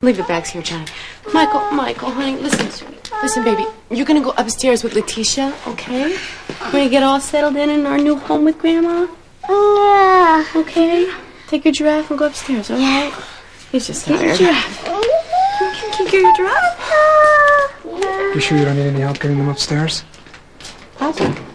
Leave the bags here, Johnny. Michael, honey, listen, listen, baby. You're gonna go upstairs with Letitia, okay? We're gonna get all settled in our new home with Grandma. Yeah. Okay. Take your giraffe and go upstairs, all right? He's just tired. Get your giraffe. Can you get your giraffe? You sure you don't need any help getting them upstairs? Okay.